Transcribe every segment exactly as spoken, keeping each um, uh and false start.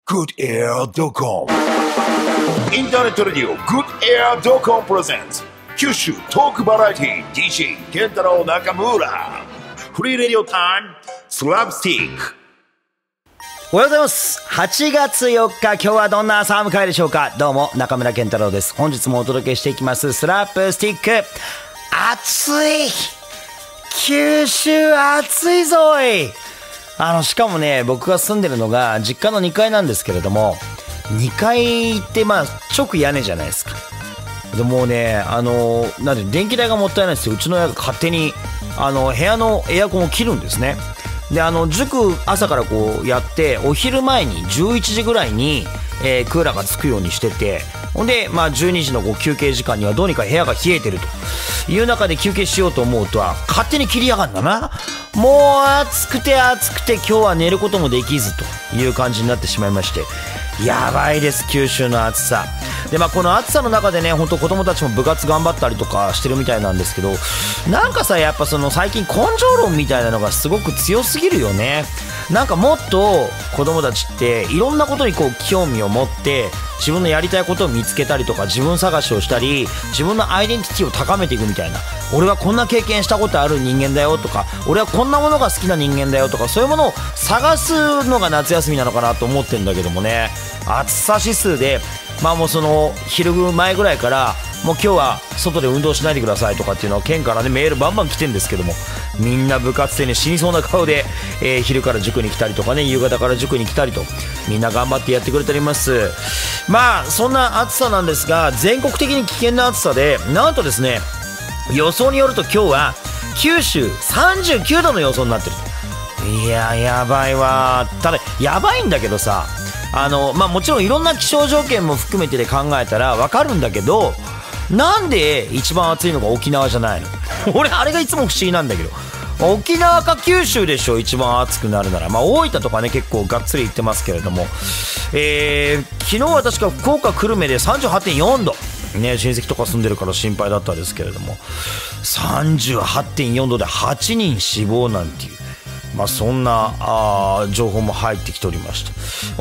Good Air ドコモ インターネットレディオ Good Air ドコモプレゼンツ九州トークバラエティ ディージェー ケンタロウ中村フリーレディオタイムスラブスティック。 おはようございます。はちがつよっか、今日はどんな朝を迎えでしょうか。どうも中村健太郎です。本日もお届けしていきますスラップスティック。暑い、九州暑いぞい。あのしかもね、僕が住んでるのが実家のにかいなんですけれども、にかいってまあ直屋根じゃないですか。でもうね、あのなんで電気代がもったいないですよ。うちの親が勝手にあの部屋のエアコンを切るんですね。であの塾朝からこうやってお昼前にじゅういちじぐらいに、えー、クーラーがつくようにしてて、ほんで、まあ、じゅうにじのこう休憩時間にはどうにか部屋が冷えてるという中で休憩しようと思うとは勝手に切りやがんだな。もう暑くて暑くて今日は寝ることもできずという感じになってしまいまして、やばいです、九州の暑さで。まあ、この暑さの中でね、本当子供たちも部活頑張ったりとかしてるみたいなんですけど、なんかさ、やっぱその最近根性論みたいなのがすごく強すぎるよね。なんかもっと子供たちっていろんなことにこう興味を持って自分のやりたいことを見つけたりとか、自分探しをしたり、自分のアイデンティティを高めていくみたいな、俺はこんな経験したことある人間だよとか、俺はこんなものが好きな人間だよとか、そういうものを探すのが夏休みなのかなと思ってるんだけどもね。暑さ指数でまあもうその昼前ぐらいからもう今日は外で運動しないでくださいとかっていうのは県からねメールバンバン来てるんですけども、みんな部活でね死にそうな顔で、えー、昼から塾に来たりとかね、夕方から塾に来たりと、みんな頑張ってやってくれております。まあそんな暑さなんですが、全国的に危険な暑さで、なんとですね、予想によると今日は九州さんじゅうきゅうどの予想になってる。いややばいわ。ただやばいんだけどさ、あのまあもちろんいろんな気象条件も含めてで考えたらわかるんだけど、なんで一番暑いのが沖縄じゃないの俺あれがいつも不思議なんだけど、沖縄か九州でしょ一番暑くなるなら。まあ大分とかね結構がっつり行ってますけれども、えー、昨日は確か福岡久留米で さんじゅうはちてんよんどね、親戚とか住んでるから心配だったんですけれども、 さんじゅうはちてんよんどではちにん死亡なんていう、まあ、そんなあ情報も入ってきておりました。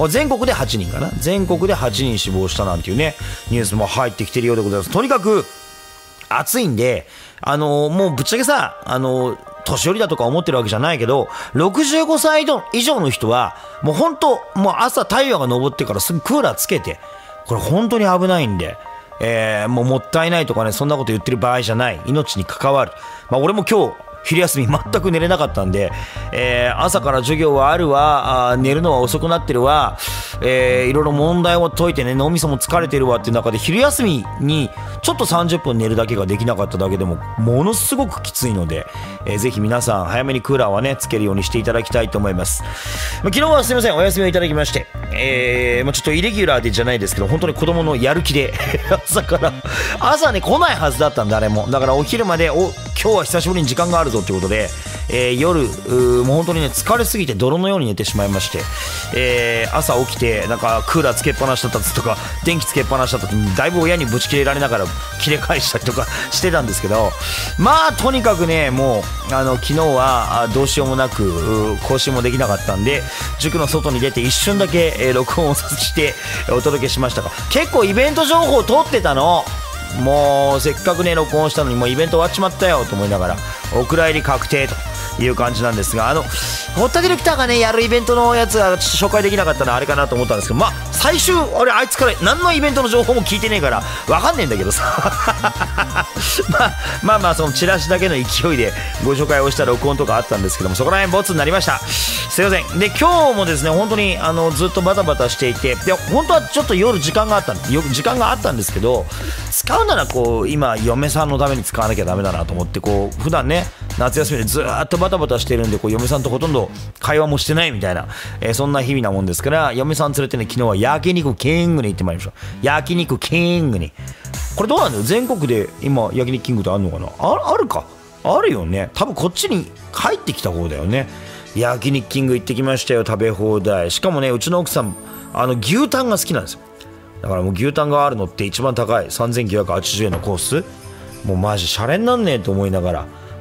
全国ではちにんかな、全国ではちにん死亡したなんていうねニュースも入ってきてるようでございます。とにかく暑いんで、あのー、もうぶっちゃけさ、あのー、年寄りだとか思ってるわけじゃないけど、ろくじゅうごさい以上の人はもう本当もう朝太陽が昇ってからすぐクーラーつけて、これ本当に危ないんで、えー、もうもったいないとかね、そんなこと言ってる場合じゃない、命に関わる。まあ、俺も今日昼休み全く寝れなかったんで、えー、朝から授業はあるわ、あ寝るのは遅くなってるわ、えー、いろいろ問題を解いてね、脳みそも疲れてるわっていう中で、昼休みにちょっとさんじゅっぷん寝るだけができなかっただけでもものすごくきついので、えー、ぜひ皆さん早めにクーラーはねつけるようにしていただきたいと思います。昨日はすみません、お休みをいただきまして、えーまあ、ちょっとイレギュラーでじゃないですけど、本当に子供のやる気で朝から朝ね来ないはずだったんで、誰もだからお昼までお今日は久しぶりに時間があるぞということで、えー、夜もう本当にね疲れすぎて泥のように寝てしまいまして、えー、朝起きてなんかクーラーつけっぱなしだったとか電気つけっぱなしだったとだいぶ親にぶち切れられながら切れ返したりとかしてたんですけど、まあとにかくねもうあの昨日はどうしようもなく更新もできなかったんで、塾の外に出て一瞬だけ、えー、録音をしてお届けしましたが、結構イベント情報を撮ってたの。もうせっかくね録音したのにもうイベント終わっちまったよと思いながら、お蔵入り確定という感じなんですが、あの堀田ディレクターがねやるイベントのやつが紹介できなかったのはあれかなと思ったんですけど、まあ最終俺あいつから何のイベントの情報も聞いてねえから分かんねえんだけどさまあまあまあそのチラシだけの勢いでご紹介をした録音とかあったんですけども、そこら辺ボツになりました、すいません。で今日もですね本当にあのずっとバタバタしていて、で本当はちょっと夜時間があったよ時間があったんですけど、使うならこう今嫁さんのために使わなきゃダメだなと思って、こう普段ね夏休みでずっとバタバタしてるんで、こう嫁さんとほとんど会話もしてないみたいな、えー、そんな日々なもんですから、嫁さん連れてね昨日は焼肉キングに行ってまいりました。焼肉キングに、これどうなんだよ、全国で今焼肉キングってあるのかな。 あ, あるかあるよね、多分こっちに帰ってきた方だよね。焼肉キング行ってきましたよ、食べ放題。しかもねうちの奥さんあの牛タンが好きなんですよ。だからもう牛タンがあるのって一番高いさんぜんきゅうひゃくはちじゅうえんのコース、もうマジシャレになんねえと思いながら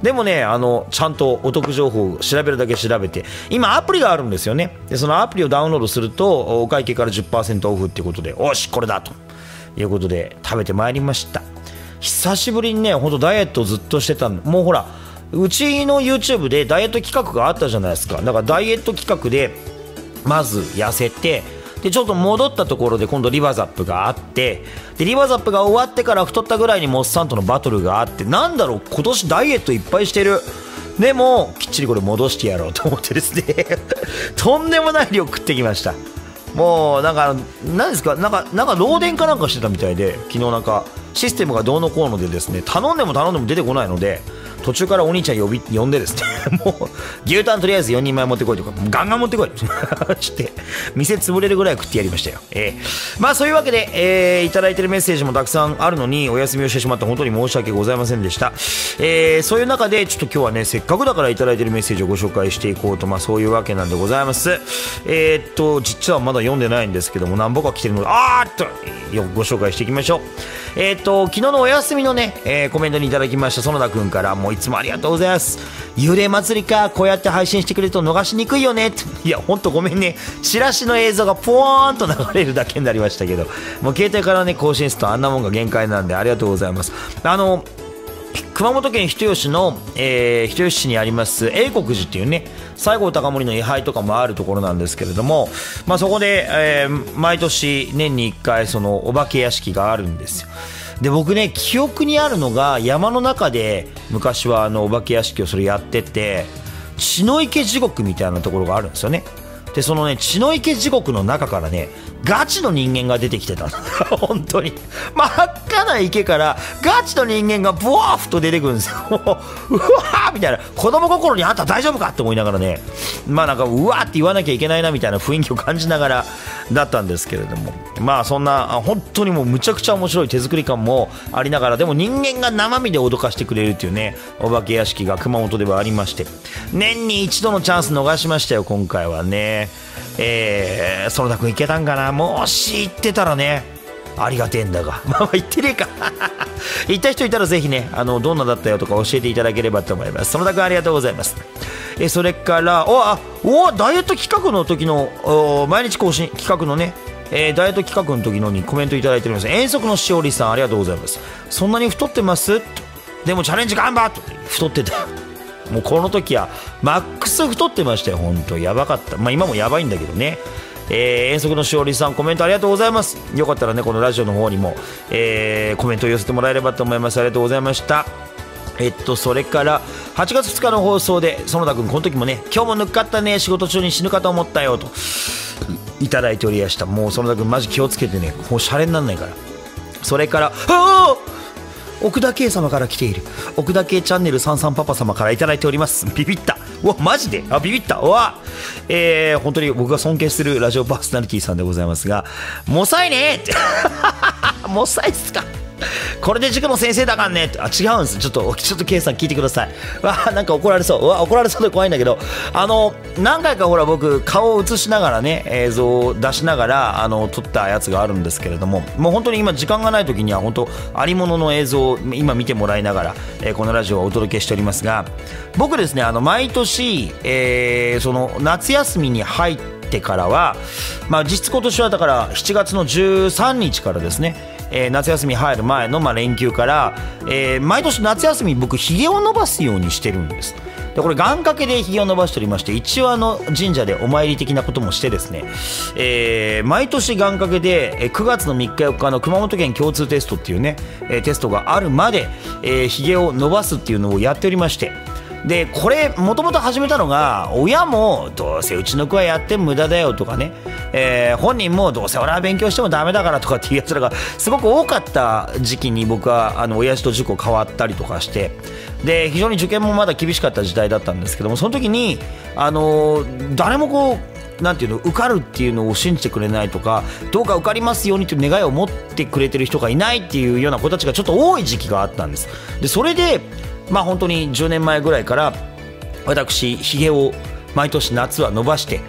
でもね、あのちゃんとお得情報を調べるだけ調べて、今アプリがあるんですよね。でそのアプリをダウンロードするとお会計から じゅっパーセント オフっていうことで、おしこれだということで食べてまいりました。久しぶりにね、ほんとダイエットをずっとしてたんで、もうほらうちの YouTube でダイエット企画があったじゃないですか。だからダイエット企画でまず痩せて、でちょっと戻ったところで今度リバーザップがあって、でリバーザップが終わってから太ったぐらいにモッサンとのバトルがあって、なんだろう今年ダイエットいっぱいしてる、でもきっちりこれ戻してやろうと思ってですねとんでもない量食ってきました。もうなんか何ですか、なんかなんか漏電かなんかしてたみたいで、昨日なんかシステムがどうのこうのでですね、頼んでも頼んでも出てこないので、途中からお兄ちゃん呼び呼んでですねもう牛タンとりあえずよにんまえ持ってこいとか、ガンガン持ってこいして店潰れるぐらい食ってやりましたよ。えー、まあそういうわけで、えー、いただいてるメッセージもたくさんあるのにお休みをしてしまって本当に申し訳ございませんでした。えー、そういう中でちょっと今日はね、せっかくだからいただいてるメッセージをご紹介していこうと、まあそういうわけなんでございます。えー、っと実はまだ読んでないんですけども、何本か来てるのであーっとご紹介していきましょう。えー、っと昨日のお休みのね、えー、コメントにいただきました園田くんから、もういつもありがとうございます。幽霊祭りか、こうやって配信してくれると逃しにくいよね。いやほんとごめんね、チラシの映像がポワーンと流れるだけになりましたけど、もう携帯からね更新するとあんなもんが限界なんで、ありがとうございます。あの熊本県人吉の、えー、人吉市にあります永国寺っていうね、西郷隆盛の位牌とかもあるところなんですけれども、まあ、そこで、えー、毎年年にいっかいそのお化け屋敷があるんですよ。で僕ね、記憶にあるのが山の中で昔はあのお化け屋敷をそれやってて、血の池地獄みたいなところがあるんですよね。でそのね血の池地獄の中からねガチの人間が出てきてた本当に真っ赤な池からガチの人間がブワーフと出てくるんですようわーみたいな、子供心にあんた大丈夫かって思いながらね、まあなんかうわーって言わなきゃいけないなみたいな雰囲気を感じながらだったんですけれども、まあそんな本当にもうむちゃくちゃ面白い手作り感もありながら、でも人間が生身で脅かしてくれるっていうねお化け屋敷が熊本ではありまして、年に一度のチャンス逃しましたよ今回はね。えー、園田君行けたんかな。もし行ってたらねありがてえんだがまあ行ってねえか行った人いたらぜひね、あのどんなだったよとか教えていただければと思います。園田君ありがとうございます。えそれからおあおダイエット企画の時のお毎日更新企画のね、えー、ダイエット企画の時のにコメントいただいております。遠足のしおりさんありがとうございます。そんなに太ってますでもチャレンジ頑張っと太ってたもうこの時はマックス太ってましたよ。本当やばかった。まあ今もやばいんだけどね。えー、遠足のしおりさんコメントありがとうございます。よかったらねこのラジオの方にも、えー、コメントを寄せてもらえればと思います。ありがとうございました。えっとそれからはちがつふつかの放送で園田君この時もね、今日もぬっかったね仕事中に死ぬかと思ったよといただいておりました。もう園田君マジ気をつけてね、もうシャレになんないから。それからあー奥田圭様から来ている奥田圭チャンネルさんさんパパ様からいただいております。ビビった。うわマジであビビった。うわ、えー、本当に僕が尊敬するラジオパーソナリティさんでございますが、もさいねってもさいっすかこれで塾の先生だからねって。あ違うんです。ちょっとちょっと K さん聞いてください。わなんか怒られそう。うわ怒られそうで怖いんだけど、あの何回かほら僕顔を映しながらね映像を出しながらあの撮ったやつがあるんですけれども、もう本当に今時間がない時には本当ありものの映像を今見てもらいながら、えー、このラジオをお届けしておりますが、僕ですねあの毎年、えー、その夏休みに入ってからは、まあ、実質今年はだからしちがつのじゅうさんにちからですね、えー、夏休み入る前のまあ連休から、えー、毎年夏休み僕ひげを伸ばすようにしてるんです。でこれ願掛けでひげを伸ばしておりまして、一応あの神社でお参り的なこともしてですね、えー、毎年願掛けでくがつのみっかよっかの熊本県共通テストっていうね、えー、テストがあるまで、えー、ひげを伸ばすっていうのをやっておりまして、でこれもともと始めたのが親もどうせうちの子はやって無駄だよとかね、えー、本人もどうせ俺は勉強してもダメだからとかっていうやつらがすごく多かった時期に僕はあの親父と塾を変わったりとかして、で非常に受験もまだ厳しかった時代だったんですけども、その時にあのー、誰もこうなんていうの受かるっていうのを信じてくれないとか、どうか受かりますようにという願いを持ってくれてる人がいないっていうような子たちがちょっと多い時期があったんです。でそれでまあ本当にじゅうねんまえぐらいから私ひげを毎年夏は伸ばして、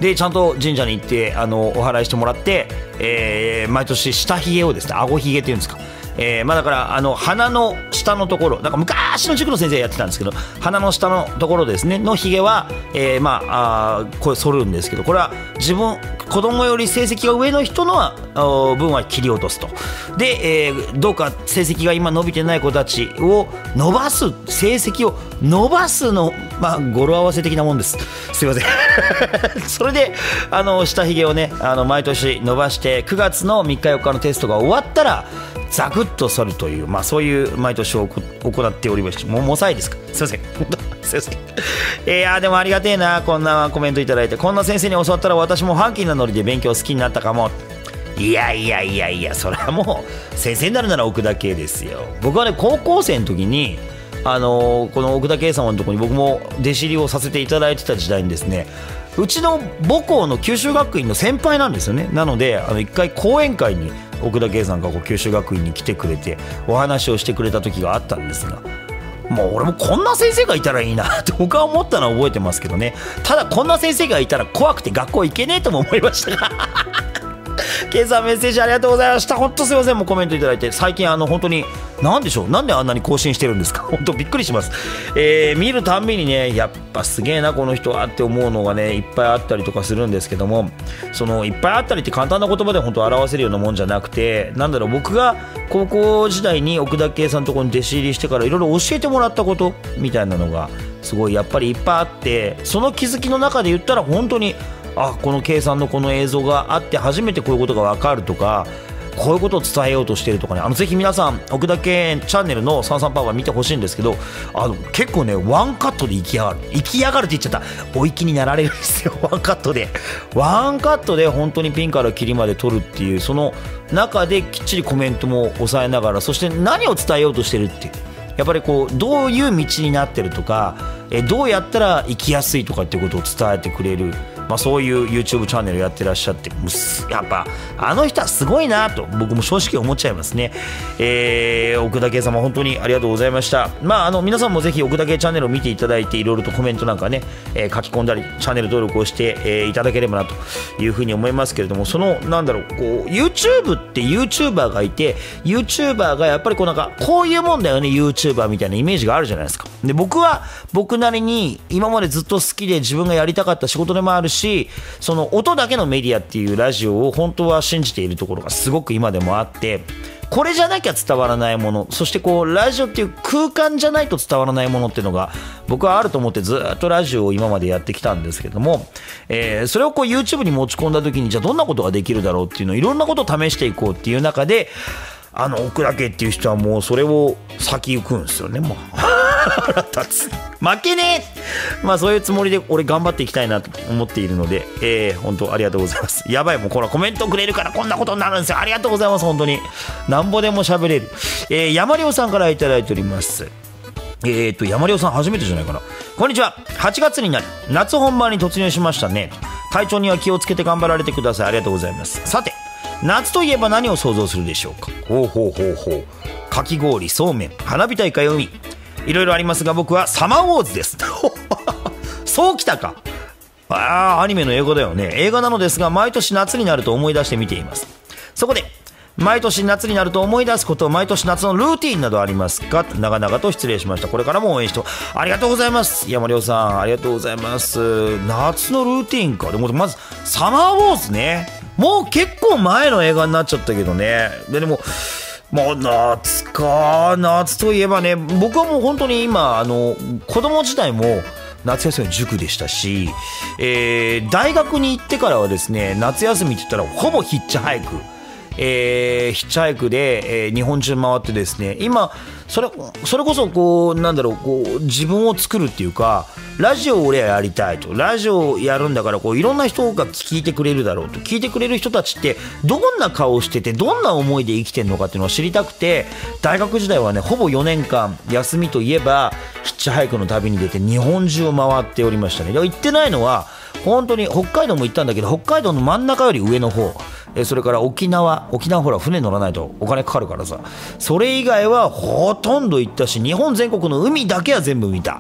でちゃんと神社に行ってあのお祓いしてもらって、えー、毎年下ひげをですね、あごひげっていうんですか、えーまあ、だからあの鼻の下のところ、なんか昔の塾の先生がやってたんですけど、鼻の下のところですねのひげは、えー、まああこれ剃るんですけど、これは自分子供より成績が上の人の分は切り落とすと。で、えー、どうか成績が今伸びてない子たちを伸ばす、成績を伸ばすの、まあ、語呂合わせ的なもんです。すいませんそれであの下ひげをね、あの毎年伸ばして、くがつのみっかよっかのテストが終わったらザクッと剃るという、まあ、そういう毎年を行っておりまして、もうもうさいですか、すいませんすいません。いやでもありがてえな、こんなコメントいただいて。こんな先生に教わったら私もファンキーなノリで勉強好きになったかも。いやいやいやいや、それはもう先生になるなら奥田圭ですよ。僕はね、高校生の時にあのー、この奥田圭様のところに僕も弟子入りをさせていただいてた時代にですね、うちの母校の九州学院の先輩なんですよね。なのであの一回講演会に奥田圭さんがこう九州学院に来てくれてお話をしてくれた時があったんですが、もう俺もこんな先生がいたらいいなって僕は思ったのは覚えてますけどね。ただこんな先生がいたら怖くて学校行けねえとも思いましたがケイさん、メッセージありがとうございました。本当すいません、もうコメントいただいて。最近あの本当に何でしょう、なんであんなに更新してるんですか、本当びっくりします。えー、見るたんびにね、やっぱすげえなこの人はって思うのがねいっぱいあったりとかするんですけども、そのいっぱいあったりって簡単な言葉で本当表せるようなもんじゃなくて、なんだろう、僕が高校時代に奥田圭さんのところに弟子入りしてからいろいろ教えてもらったことみたいなのがすごいやっぱりいっぱいあって、その気づきの中で言ったら本当に、あ、この圭さんのこの映像があって初めてこういうことが分かるとか、こういうことを伝えようとしてるとかね、あのぜひ皆さん奥田圭チャンネルのサンサンパワー見てほしいんですけど、あの結構ねワンカットで行き上がる行き上がるって言っちゃった、お行きになられるんですよ。ワンカットでワンカットで本当にピンからキリまで撮るっていう、その中できっちりコメントも抑えながら、そして何を伝えようとしてるっていう、やっぱりこうどういう道になってるとか、えどうやったら生きやすいとかっていうことを伝えてくれる、まあ、そういう YouTube チャンネルやってらっしゃって、やっぱあの人はすごいなと僕も正直思っちゃいますね。えー、奥田圭様本当にありがとうございました。まあ、あの皆さんもぜひ奥田圭チャンネルを見ていただいて、いろいろとコメントなんかね、えー、書き込んだりチャンネル登録をして、えー、いただければなというふうに思いますけれども、そのなんだろう、こう YouTube って YouTuber がいて、 YouTuber がやっぱりこうなんかこういうもんだよね YouTuber みたいなイメージがあるじゃないですか。で、僕は僕なりに今までずっと好きで自分がやりたかった仕事でもあるし、その音だけのメディアっていうラジオを本当は信じているところがすごく今でもあって、これじゃなきゃ伝わらないもの、そしてこうラジオっていう空間じゃないと伝わらないものっていうのが僕はあると思ってずっとラジオを今までやってきたんですけども、えー、それをこう YouTube に持ち込んだ時に、じゃあどんなことができるだろうっていうのをいろんなことを試していこうっていう中で、あの奥田圭っていう人はもうそれを先行くんですよね。もう腹立つ、負けねえ。まあそういうつもりで俺頑張っていきたいなと思っているので、えー、本当ありがとうございます。やばい、もうこのコメントくれるからこんなことになるんですよ。ありがとうございます。本当になんぼでも喋れる。えー、山亮さんからいただいております。えーと山亮さん初めてじゃないかな。こんにちは。はちがつになり夏本番に突入しましたね。体調には気をつけて頑張られてください。ありがとうございます。さて、夏といえば何を想像するでしょうか。ほうほうほうほう。かき氷、そうめん、花火大会、海、いろいろありますが僕はサマーウォーズですそうきたか。ああ、アニメの英語だよね。映画なのですが毎年夏になると思い出して見ています。そこで毎年夏になると思い出すこと、毎年夏のルーティーンなどありますか。長々と失礼しました。これからも応援して。ありがとうございます。山亮さんありがとうございます。夏のルーティーンか。でもまずサマーウォーズね、もう結構前の映画になっちゃったけどね。ででももう夏か、夏といえばね、僕はもう本当に今あの子供時代も夏休みは塾でしたし、えー、大学に行ってからはですね、夏休みって言ったらほぼヒッチハイク、えー、ヒッチハイクで、えー、日本中回ってですね、今それそれこそこうなんだろう、こう自分を作るっていうか、ラジオを俺はやりたいと、ラジオをやるんだからこういろんな人が聞いてくれるだろうと、聞いてくれる人たちってどんな顔しててどんな思いで生きてるのかっていうのを知りたくて、大学時代はねほぼよねんかん休みといえばヒッチハイクの旅に出て日本中を回っておりましたね。行ってないのは本当に北海道も行ったんだけど、北海道の真ん中より上の方、えそれから沖縄沖縄ほら船乗らないとお金かかるからさ、それ以外はほとんど行ったし、日本全国の海だけは全部見た。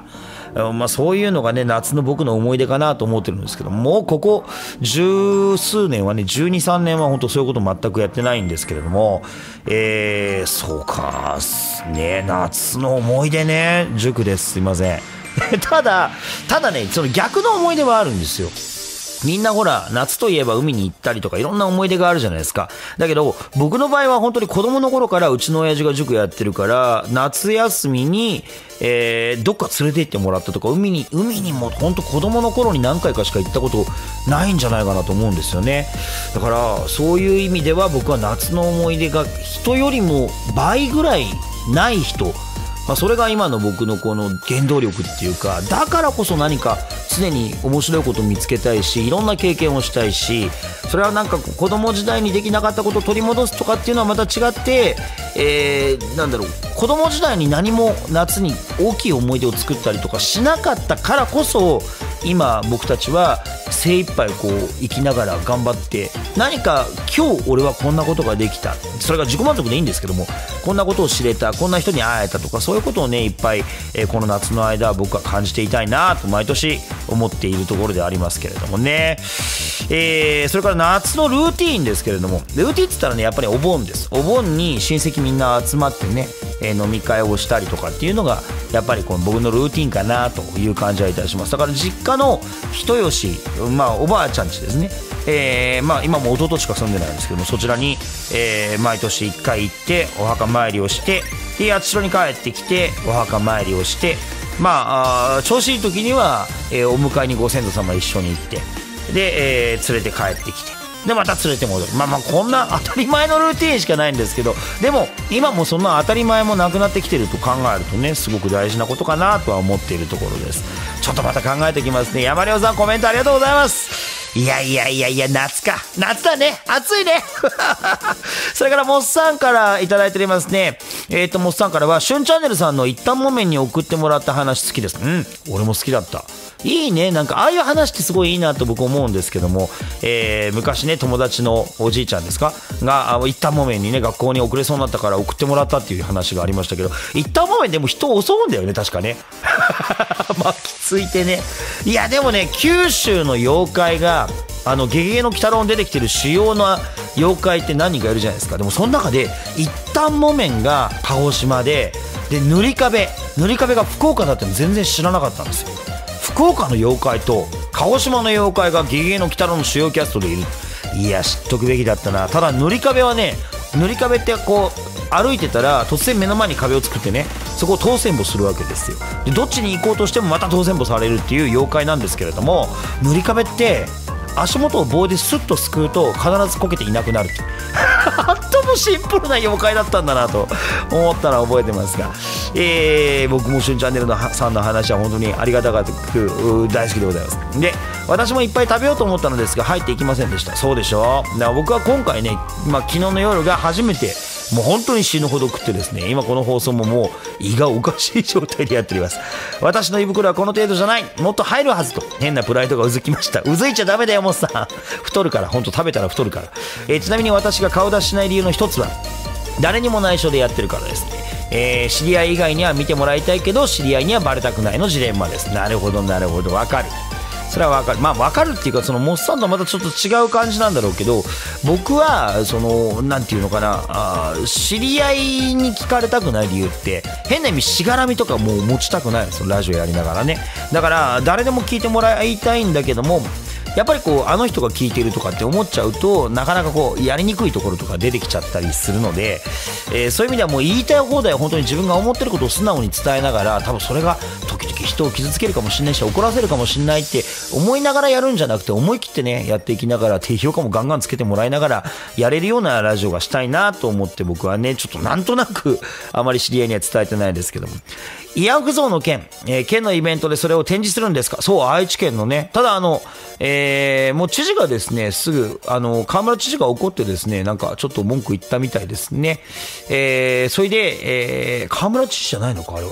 まあ、そういうのがね夏の僕の思い出かなと思ってるんですけど、もうここ十数年はねじゅうに、さんねんは本当そういうこと全くやってないんですけれども、えー、そうかね、夏の思い出ね、塾です、すいませんただただね、その逆の思い出はあるんですよ。みんなほら夏といえば海に行ったりとかいろんな思い出があるじゃないですか。だけど僕の場合は本当に子供の頃からうちの親父が塾やってるから、夏休みに、えー、どっか連れて行ってもらったとか、海に海にも本当子供の頃に何回かしか行ったことないんじゃないかなと思うんですよね。だからそういう意味では僕は夏の思い出が人よりも倍ぐらいない人、まあ、それが今の僕のこの原動力っていうか、だからこそ何か常に面白いことを見つけたいし、いろんな経験をしたいし、それはなんか子供時代にできなかったことを取り戻すとかっていうのはまた違って、えー、なんだろう、子供時代に何も夏に大きい思い出を作ったりとかしなかったからこそ、今僕たちは精一杯こう生きながら頑張って、何か今日俺はこんなことができた、それが自己満足でいいんですけども、こんなことを知れた、こんな人に会えたとか、そういうことをねいっぱい、えー、この夏の間僕は感じていたいなと毎年思っているところでありますけれどもね。えー、それから夏のルーティーンですけれども、ルーティーンって言ったらねやっぱりお盆です。お盆に親戚みんな集まってね、えー、飲み会をしたりとかっていうのがやっぱりこの僕のルーティーンかなという感じはいたします。だから実家の人吉、まあおばあちゃん家ですね、えーまあ、今も弟しか住んでないんですけども、そちらに、えー、毎年いっかい行ってお墓参りをして、で八代に帰ってきてお墓参りをして、まあ、あ調子いい時には、えー、お迎えにご先祖様一緒に行って、で、えー、連れて帰ってきて、でまた連れて戻る、まあまあこんな当たり前のルーティーンしかないんですけど、でも今もそんな当たり前もなくなってきてると考えるとね、すごく大事なことかなとは思っているところです。ちょっとまた考えてきますね。山亮さんコメントありがとうございます。いやいやいやいや、夏か、夏だね、暑いねそれからモッさんからいただいておりますね。えっとモッさんからは、しゅんチャンネルさんの一旦もめんに送ってもらった話好きです。うん、俺も好きだった。いいね、なんかああいう話ってすごいいいなと僕思うんですけども、えー、昔ね友達のおじいちゃんですかが一旦もめんにね学校に遅れそうになったから送ってもらったっていう話がありましたけど、一旦もめんでも人を襲うんだよね確かね巻きついてね。いやでもね、九州の妖怪があのゲゲゲの鬼太郎に出てきてる主要な妖怪って何人かいるじゃないですか。でもその中で一旦もめんが鹿児島で、で塗り壁塗り壁が福岡だっての全然知らなかったんですよ。福岡の妖怪と鹿児島の妖怪がゲゲゲの鬼太郎の主要キャストでいる。いや知っとくべきだったな。ただ塗り壁はね、塗り壁ってこう歩いてたら突然目の前に壁を作ってね、そこを当選簿するわけですよ。でどっちに行こうとしてもまた当選簿されるっていう妖怪なんですけれども、塗り壁って足元を棒でスッとすくうと必ずこけていなくなるってあっともシンプルな妖怪だったんだなと思ったら覚えてますが、えー、僕もしゅんチャンネルのさんの話は本当にありがたく大好きでございます。で私もいっぱい食べようと思ったのですが入っていきませんでした。そうでしょ。だから僕は今回ね、まあ、昨日の夜が初めてもう本当に死ぬほど食ってですね、今この放送ももう胃がおかしい状態でやっております。私の胃袋はこの程度じゃない、もっと入るはずと変なプライドがうずきました。うずいちゃダメだよもっさん太るから、本当食べたら太るから。えー、ちなみに私が顔出ししない理由の一つは誰にも内緒でやってるからですね。えー、知り合い以外には見てもらいたいけど知り合いにはバレたくないのジレンマです。なるほどなるほど、わかる。それは分かる。まあ分かるっていうか、そのモッサンとはまたちょっと違う感じなんだろうけど、僕はそのなんていうのかな、あ知り合いに聞かれたくない理由って変な意味しがらみとかもう持ちたくないんですよ、ラジオやりながらね。だから誰でも聞いてもらいたいんだけども、やっぱりこうあの人が聞いてるとかって思っちゃうとなかなかこうやりにくいところとか出てきちゃったりするので、えー、そういう意味ではもう言いたい放題本当に自分が思ってることを素直に伝えながら、多分それが時々人を傷つけるかもしれないし怒らせるかもしれないって思いながらやるんじゃなくて、思い切ってねやっていきながら低評価もガンガンつけてもらいながらやれるようなラジオがしたいなと思って、僕はねちょっとなんとなくあまり知り合いには伝えてないですけども、イヤフゾウの県、えー、県のイベントでそれを展示するんですか。そう、愛知県のね。ただあの、えー、もう知事がですねすぐあの河村知事が怒ってですね、なんかちょっと文句言ったみたいですね。えー、それで、えー、河村知事じゃないのかあれは。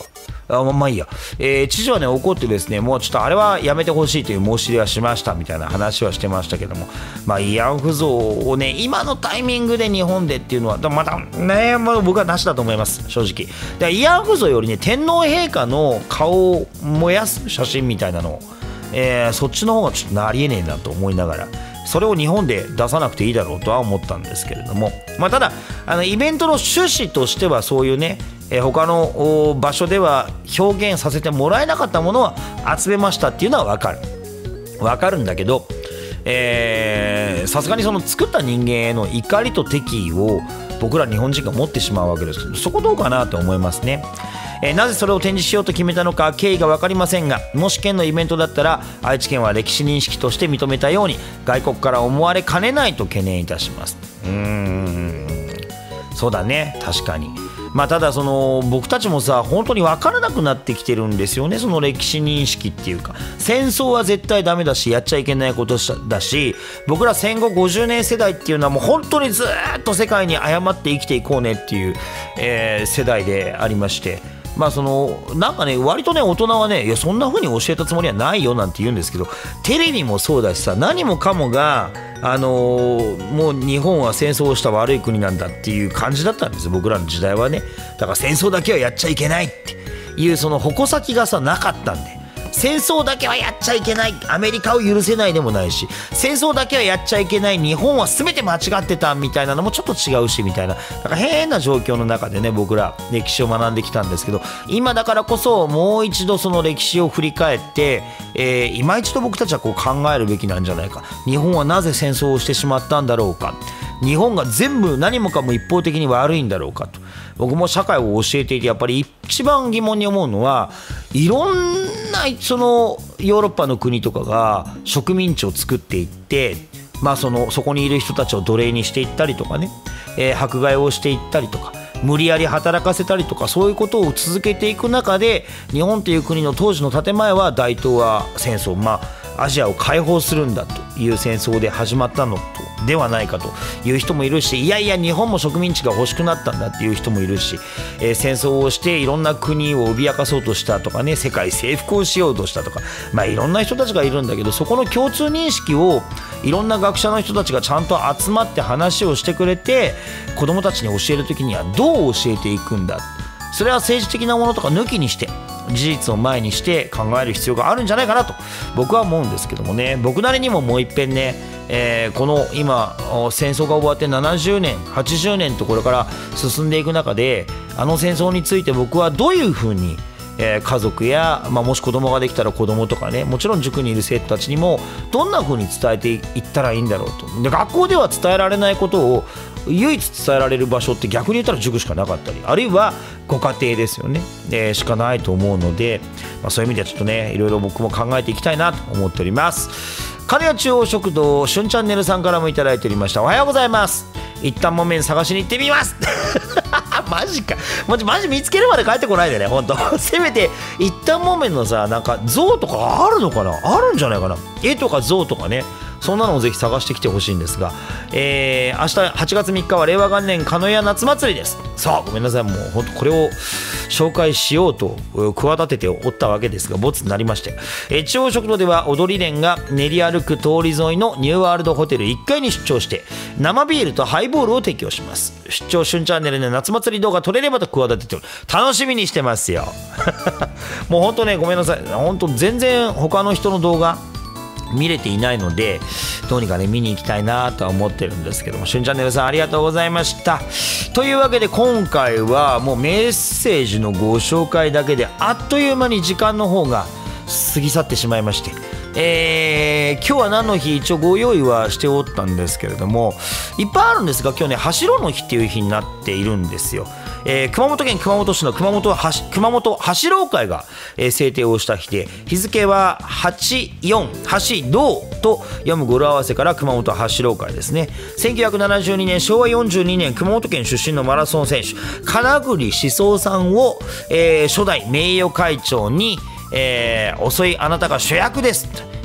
あまあいいや、えー、知事はね怒ってですね、もうちょっとあれはやめてほしいという申し入れはしましたみたいな話はしてましたけども、まあ慰安婦像をね今のタイミングで日本でっていうのはまたね、まあ、僕はなしだと思います正直。で慰安婦像よりね天皇陛下の顔を燃やす写真みたいなのを、えー、そっちの方がちょっとありえねえなと思いながら、それを日本で出さなくていいだろうとは思ったんですけれども、まあ、ただあのイベントの趣旨としてはそういうね、えー、他の場所では表現させてもらえなかったものは集めましたっていうのは分かる分かるんだけど、さすがにその作った人間への怒りと敵意を僕ら日本人が持ってしまうわけですけど、そこどうかなと思いますね。えー、なぜそれを展示しようと決めたのか経緯が分かりませんが、もし県のイベントだったら愛知県は歴史認識として認めたように外国から思われかねないと懸念いたします。うーんそうだね、確かに。まあただその僕たちもさ本当に分からなくなってきてるんですよね、その歴史認識っていうか。戦争は絶対ダメだしやっちゃいけないことだし、僕ら戦後ごじゅうねん世代っていうのはもう本当にずっと世界に誤って生きていこうねっていう、えー、世代でありまして、まあそのなんかね割とね大人はねいやそんな風に教えたつもりはないよなんて言うんですけど、テレビもそうだしさ、何もかもがあのー、もう日本は戦争をした悪い国なんだっていう感じだったんですよ、僕らの時代はね。だから戦争だけはやっちゃいけないっていうその矛先がさなかったんで、戦争だけはやっちゃいけない、アメリカを許せないでもないし、戦争だけはやっちゃいけない、日本は全て間違ってたみたいなのもちょっと違うしみたいな、だから変な状況の中でね僕ら歴史を学んできたんですけど、今だからこそもう一度その歴史を振り返って、えー、今一度僕たちはこう考えるべきなんじゃないか。日本はなぜ戦争をしてしまったんだろうか、日本が全部何もかも一方的に悪いんだろうかと。僕も社会を教えていてやっぱり一番疑問に思うのは、いろんなそのヨーロッパの国とかが植民地を作っていって、まあ、そのそこにいる人たちを奴隷にしていったりとかね、えー、迫害をしていったりとか無理やり働かせたりとか、そういうことを続けていく中で日本という国の当時の建前は大東亜戦争、まあ、アジアを解放するんだという戦争で始まったのとではないかという人もいるし、いやいや日本も植民地が欲しくなったんだっていう人もいるし、えー、戦争をしていろんな国を脅かそうとしたとかね、世界征服をしようとしたとか、まあいろんな人たちがいるんだけど、そこの共通認識をいろんな学者の人たちがちゃんと集まって話をしてくれて、子どもたちに教えるときにはどう教えていくんだ、それは政治的なものとか抜きにして事実を前にして考える必要があるんじゃないかなと僕は思うんですけどもね。僕なりにももう一遍ね、えー、この今戦争が終わってななじゅうねんはちじゅうねんとこれから進んでいく中で、あの戦争について僕はどういうふうにえー、家族や、まあ、もし子供ができたら子供とかね、もちろん塾にいる生徒たちにもどんな風に伝えていったらいいんだろうと。で学校では伝えられないことを唯一伝えられる場所って逆に言ったら塾しかなかったり、あるいはご家庭ですよね、えー、しかないと思うので、まあ、そういう意味ではちょっとねいろいろ僕も考えていきたいなと思っております。金谷中央食堂しゅんチャンネルさんからもいただいておりました。おはようございます。一旦もめん探しに行ってみますマジか、マジマジ見つけるまで帰ってこないでね、ほんとせめて一旦もめんのさなんか像とかあるのかな、あるんじゃないかな、絵とか像とかね、そんなのをぜひ探してきてほしいんですが、えー、明日はちがつみっかは令和元年鹿屋夏祭りです。さあごめんなさい、もうほんとこれを紹介しようと企てておったわけですがボツになりまして、えー、中央食堂では踊り連が練り歩く通り沿いのニューワールドホテルいっかいに出張して生ビールとハイボールを提供します。出張旬チャンネルで夏祭り動画撮れればと企てておる。楽しみにしてますよもうほんとねごめんなさい、ほんと全然他の人の動画見れていないのでどうにかね見に行きたいなとは思ってるんですけども、しゅんチャンネルさんありがとうございました。というわけで今回はもうメッセージのご紹介だけであっという間に時間の方が過ぎ去ってしまいまして、えー、今日は何の日一応ご用意はしておったんですけれども、いっぱいあるんですが今日ね走ろうの日っていう日になっているんですよ。えー、熊本県熊本市の熊本はし熊本走ろう会が、えー、制定をした日で、日付ははちよん走ろうと読む語呂合わせから熊本走ろう会ですね。せんきゅうひゃくななじゅうにねんしょうわよんじゅうにねん熊本県出身のマラソン選手金栗志宗さんを、えー、初代名誉会長に、えー、遅いあなたが主役ですと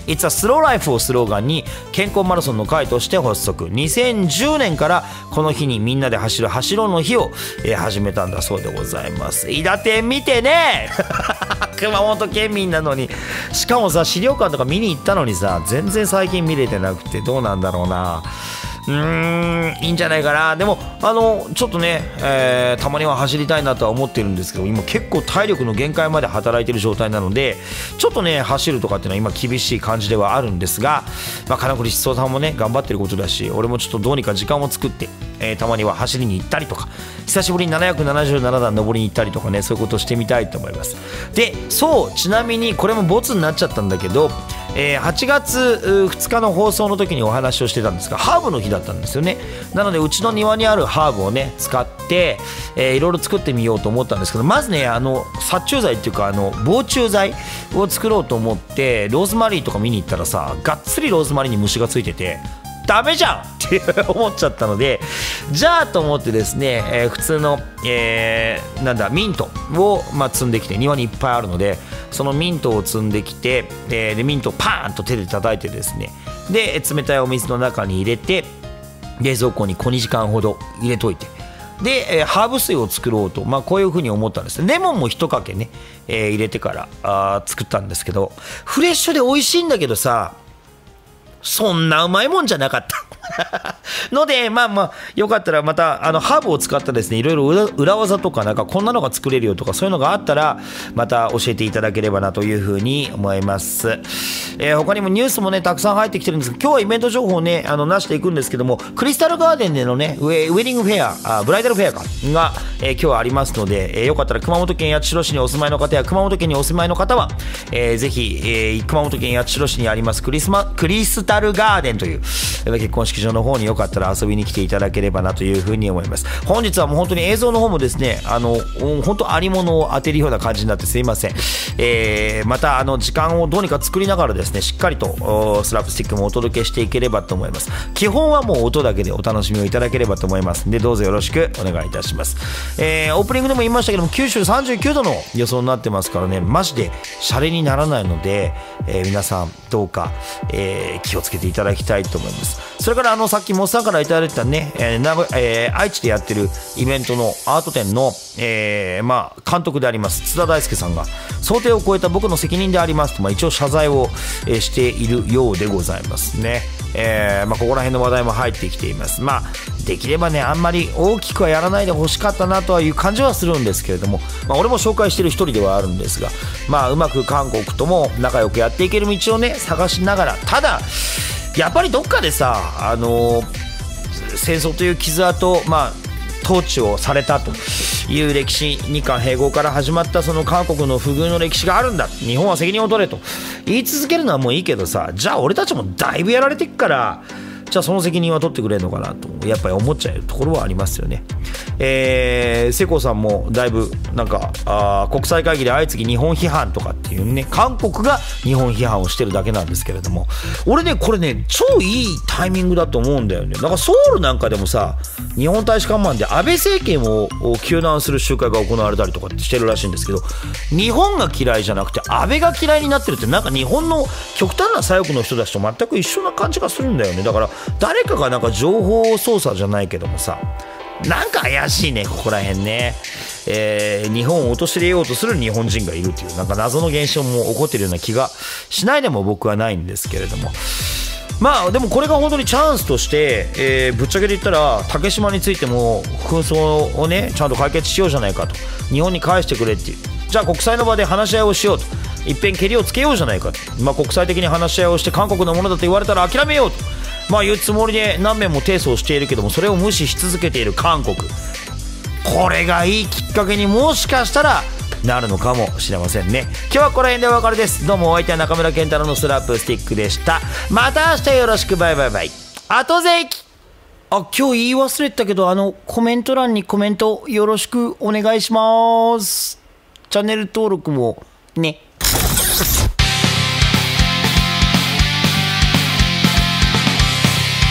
It's a Slow Life をスローガンに健康マラソンの会として発足。にせんじゅうねんからこの日にみんなで走る走ろうの日を、えー、始めたんだそうでございます。伊達店見てね熊本県民なのに。しかもさ、資料館とか見に行ったのにさ、全然最近見れてなくて、どうなんだろうな。うーん、いいんじゃないかな。でもあのちょっとね、えー、たまには走りたいなとは思ってるんですけど、今結構体力の限界まで働いてる状態なので、ちょっとね走るとかっていうのは今厳しい感じではあるんですが、まあ、金栗七三さんもね頑張ってることだし、俺もちょっとどうにか時間を作って、えー、たまには走りに行ったりとか、久しぶりにななひゃくななじゅうななだん登りに行ったりとかね、そういうことをしてみたいと思います。で、そう、ちなみにこれもボツになっちゃったんだけど、えー、はちがつふつかの放送の時にお話をしてたんですが、ハーブの日だったんですよね。なのでうちの庭にあるハーブをね使って、えー、いろいろ作ってみようと思ったんですけど、まずねあの殺虫剤っていうかあの防虫剤を作ろうと思ってローズマリーとか見に行ったらさ、がっつりローズマリーに虫がついててダメじゃんって思っちゃったので、じゃあと思ってですね、えー、普通の、えー、なんだミントを、まあ、積んできて、庭にいっぱいあるのでそのミントを積んできて、えー、でミントをパーンと手で叩いてですね、で冷たいお水の中に入れて冷蔵庫に小にじかんほど入れといて、で、えー、ハーブ水を作ろうと、まあ、こういうふうに思ったんです。レモンも一かけね、えー、入れてからあ作ったんですけど、フレッシュで美味しいんだけどさ、そんなうまいもんじゃなかったので、まあまあよかったらまたあのハーブを使ったですね、いろいろ 裏, 裏技とかなんかこんなのが作れるよとかそういうのがあったらまた教えていただければなというふうに思います。えー、他にもニュースもねたくさん入ってきてるんですけど、今日はイベント情報をねあの出していくんですけども、クリスタルガーデンでのねウェ, ウェディングフェア、あブライダルフェアかが、えー、今日はありますので、えー、よかったら熊本県八代市にお住まいの方や熊本県にお住まいの方は、えー、ぜひ、えー、熊本県八代市にありますクリスマクリスタルガーデンという結婚式場の方によかったら遊びに来ていただければなというふうに思います。本日はもう本当に映像の方もですね、あの本当ありものを当てるような感じになってすいません。えー、またあの時間をどうにか作りながらですね、しっかりとスラップスティックもお届けしていければと思います。基本はもう音だけでお楽しみをいただければと思いますので、どうぞよろしくお願いいたします。えー、オープニングでも言いましたけども、九州さんじゅうきゅうどの予想になってますからね、マジでシャレにならないので、えー、皆さんどうか、えー、気をつけていただきたいと思います。それからあのさっきモッさんからいただいたね、えーなえー、愛知でやってるイベントのアート展の、えーまあ、監督であります津田大介さんが、想定を超えた僕の責任でありますと、まあ、一応謝罪を、えー、しているようでございますね。えーまあ、ここら辺の話題も入ってきています。まあできればねあんまり大きくはやらないでほしかったなとはいう感じはするんですけれども、まあ、俺も紹介している一人ではあるんですが、まあうまく韓国とも仲良くやっていける道をね探しながら、ただやっぱりどっかでさ、あのー、戦争という傷跡、まあ統治をされたという歴史、日韓併合から始まったその韓国の不遇の歴史があるんだ、日本は責任を取れと言い続けるのはもういいけどさ、じゃあ俺たちもだいぶやられてっから、じゃあその責任は取ってくれるのかなとやっぱり思っちゃうところはありますよね。えー、世耕さんもだいぶなんかあ国際会議で相次ぎ日本批判とかっていうね、韓国が日本批判をしてるだけなんですけれども、俺ねこれね超いいタイミングだと思うんだよね。だからソウルなんかでもさ、日本大使館前で安倍政権を糾弾する集会が行われたりとかしてるらしいんですけど、日本が嫌いじゃなくて安倍が嫌いになってるって、なんか日本の極端な左翼の人たちと全く一緒な感じがするんだよね。だから誰かがなんか情報操作じゃないけどもさ、なんか怪しいねここら辺ね。えー、日本を陥れようとする日本人がいるっていう、なんか謎の現象も起こってるような気がしないでも僕はないんですけれども、まあでもこれが本当にチャンスとして、えー、ぶっちゃけで言ったら竹島についても紛争をねちゃんと解決しようじゃないかと、日本に返してくれっていう、じゃあ国際の場で話し合いをしようと、一遍けりをつけようじゃないかと、まあ、国際的に話し合いをして韓国のものだと言われたら諦めようと、まあ、いうつもりで何面も提訴をしているけども、それを無視し続けている韓国、これがいいきっかけにもしかしたらなるのかもしれませんね。今日はこの辺でお別れです。どうもお相手は中村健太郎のスラップスティックでした。また明日よろしく、バイバイバイ。後ぜきあ、今日言い忘れてたけど、あのコメント欄にコメントよろしくお願いします。チャンネル登録もね。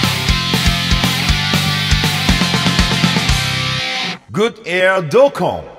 good air dot com